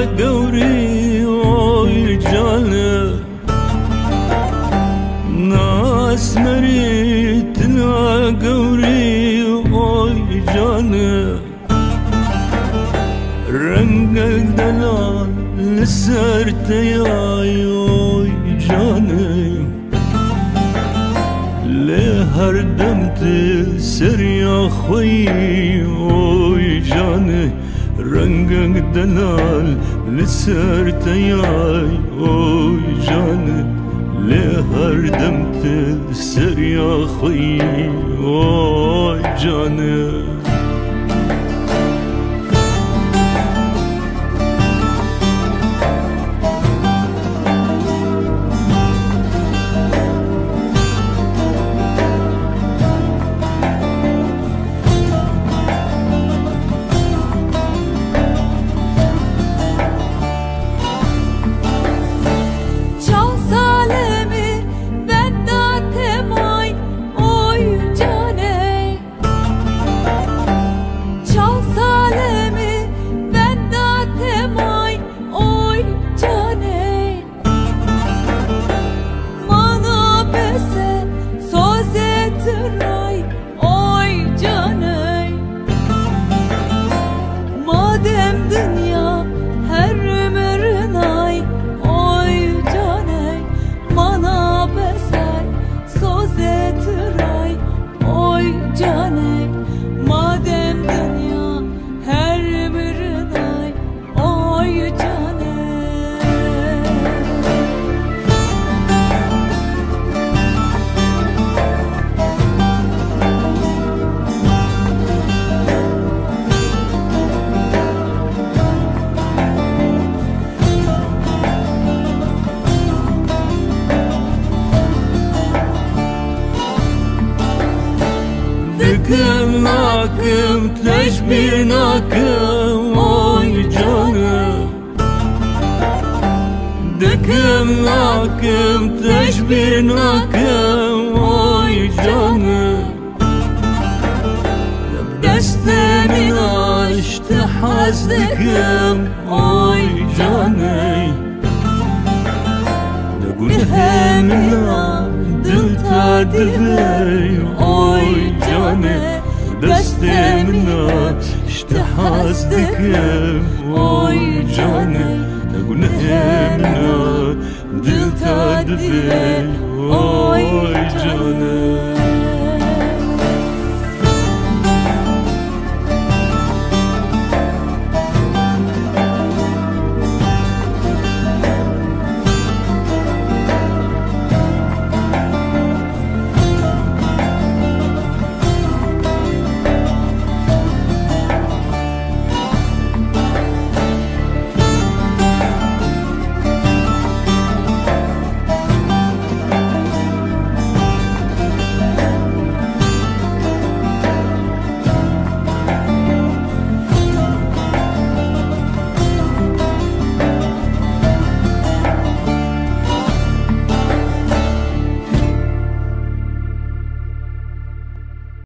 قوري ويجانا ناس مريتنا قوري ويجانا رنگ الدلال لسرت يا ويجانا لهر دمت السر يا خوي ويجانا رنگ الدلال لسرت يا ويجانا لهر دمت السر يا خوي ويجانا دكم ناكم تشبير ناكم ويجانا دكم ناكم تشبير ناكم ويجانا دست من عشت حزدكم ويجانا دقول همنا دل تدفي ويجانا دست منا اشتحازدك ويجانا قلنا منا دل تدفي ويجانا